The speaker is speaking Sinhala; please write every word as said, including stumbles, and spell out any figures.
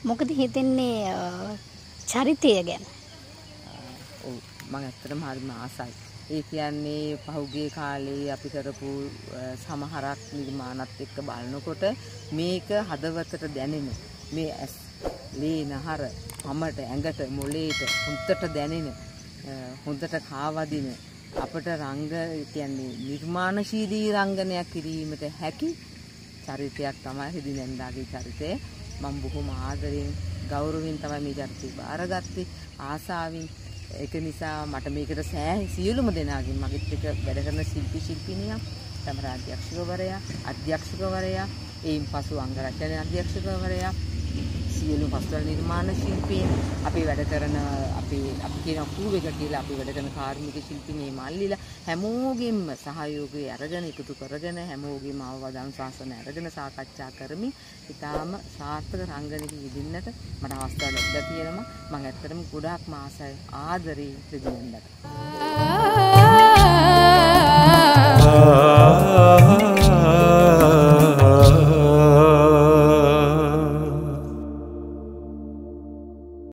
මොකද හිතෙන්නේ චරිතය ගැන? ඔව් මම ඇත්තටම හරිම ආසයි. ඒ කියන්නේ පහුගිය කාලේ අපි කරපු සමහරක් නිර්මාණත් එක්ක බලනකොට මේක හදවතට දැනෙන මේ ඇස් ලේ නහර හැමට ඇඟට මොළේට හුත්තට දැනෙන හොඳට කාවදින අපට රංග කියන්නේ නිර්මාණශීලී රංගනයක් කිරීමට හැකි චරිතයක් තමයි රිදිනන්දාගේ චරිතය. මම බොහොම ආදරෙන් ගෞරවයෙන් තමයි මේ චරිතය බාරගත්තේ ආසාවෙන්. ඒක නිසා මට මේකට සෑහි සියලුම දෙනාගෙන් මගෙත් එක්ක වැඩ කරන ශිල්පී ශිල්පිනියක් කැමරා අධ්‍යක්ෂකවරයා අධ්‍යක්ෂකවරයා එයින් පසු අංග රචන අධ්‍යක්ෂකවරයා සියලු පස්වල නිර්මාණ ශිල්පීන් අපි වැඩ කරන අපි අපි කියන කූව එක කියලා අපි වැඩ කරන කාර්මික ශිල්පිනේ මල්ලිලා හැමෝගෙම සහයෝගය අරගෙන එකතු කරගෙන හැමෝගෙම අවවාදන් ශාසන අරගෙන සාකච්ඡා කරමින් ඊටාම සාර්ථක රංගනයක යෙදෙන්නට මට අවස්ථාව ලැබිලා තියෙනවා. මම ඇත්තටම ගොඩාක් ආසයි ආදරේ දෙදිනන්නට.